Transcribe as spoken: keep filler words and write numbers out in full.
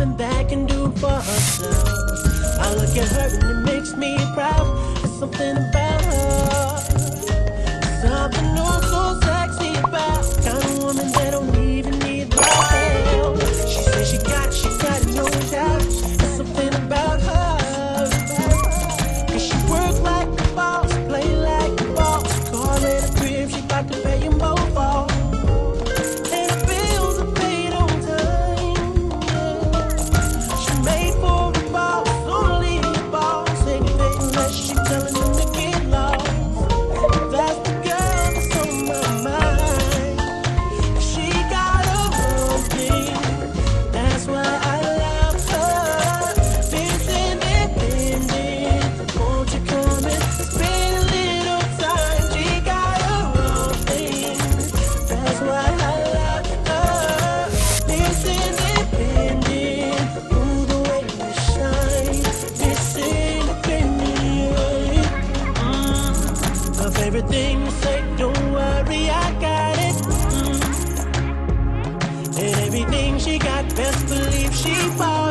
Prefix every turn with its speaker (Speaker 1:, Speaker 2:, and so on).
Speaker 1: woman that can do for herself. I look at her and it makes me proud. There's something about her, something oh so sexy about. Kind of woman that don't even need my help. She says she got, she got no doubt. There's something about her, cause she work like a boss, play like a boss. Call it a crib, she got to pay him both off. And the bills are paid on time, yeah. She made for a boss, only a boss. Anything unless she telling him to get lost. That's the girl that's on my mind. She got her own thing, that's why I love her. This independent, won't you come and spend a little time? She got her own thing, that's why I love her. This independent, ooh, the way you shine. This independent, mm. My favorite thing to say, don't worry, I got it. Mm. And everything she got, best believe she bought